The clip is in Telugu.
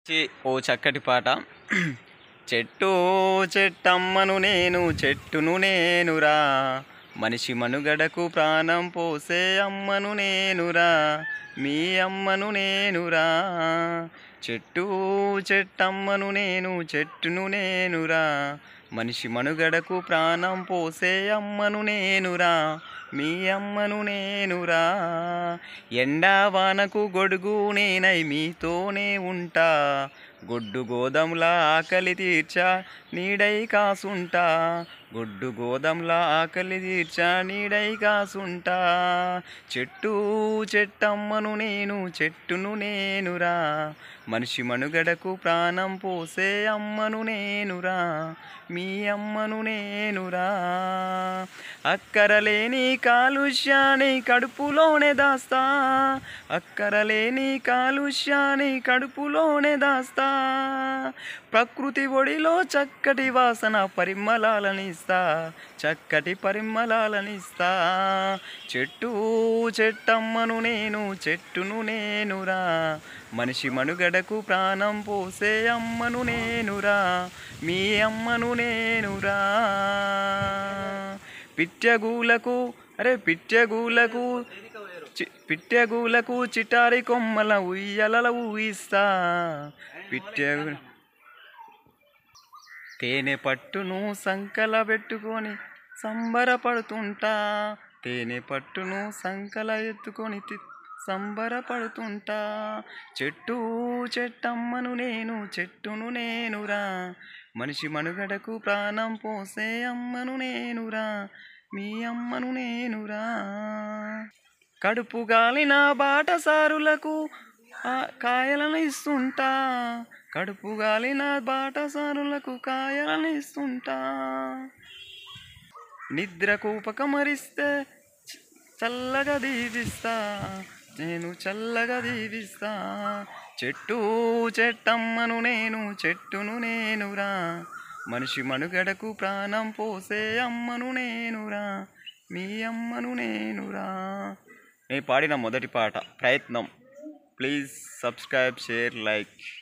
ఓ చక్కటి పాట. చెట్టు చెట్టమ్మను నేను చెట్టును నేనురా, మనిషి మనుగడకు ప్రాణం పోసే అమ్మను నేనురా, మీ అమ్మను నేనురా. చెట్టు చెట్టమ్మను నేను చెట్టును నేనురా, మనిషి మనుగడకు ప్రాణం పోసే అమ్మను నేనురా, మీ అమ్మను నేనురా. ఎండా వానకు గొడుగు నేనై మీతోనే ఉంటా, గొడ్డు గోదంలా ఆకలి తీర్చా నీడై కాసుంటా, గొడ్డు గోదంలా ఆకలి తీర్చా నీడై కాసుంటా. చెట్టు చెట్టమ్మను నేను చెట్టును నేనురా, మనిషి మనుగడకు ప్రాణం పోసే అమ్మను నేనురా, మీ అమ్మను నేనురా. అక్కరలేని కాలుష్యాన్ని కడుపులోనే దాస్తా, అక్కరలేని కాలుష్యాన్ని కడుపులోనే దాస్తా, ప్రకృతి ఒడిలో చక్కటి వాసన పరిమళాలనిస్తా, చక్కటి పరిమళాలనిస్తా. చెట్టు చెట్టమ్మను నేను చెట్టును నేనురా, మనిషి మనుగడకు ప్రాణం పోసే అమ్మను నేనురా, మీ అమ్మను నేనురా. పిట్టెగూలకు పిట్టెగూలకు చిటారి కొమ్మల ఉయ్యలల ఊయిస్తా, తేనె పట్టును సంకల పెట్టుకొని సంబరపడుతుంటా, తేనె పట్టును సంకల ఎత్తుకొని సంబరపడుతుంటా. చెట్టు చెట్టమ్మను నేను చెట్టును నేనురా, మనిషి మనుగడకు ప్రాణం పోసే అమ్మను నేనురా, మీ అమ్మను నేనురా. కడుపు గాలిన బాటసారులకు కాయలను ఇస్తుంటా, కడుపు గాలిన బాటసారులకు కాయలను ఇస్తుంటా. నిద్రకు ఉపకమరిస్తే చల్లగా దీవిస్తా, నేను చల్లగా దీవిస్తా. చెట్టు చెట్టమ్మను నేను చెట్టును నేనురా, మనిషి మనుగడకు ప్రాణం పోసే అమ్మను నేనురా, మీ అమ్మను నేనురా. నేను పాడిన మొదటి పాట ప్రయత్నం. Please subscribe, share, like.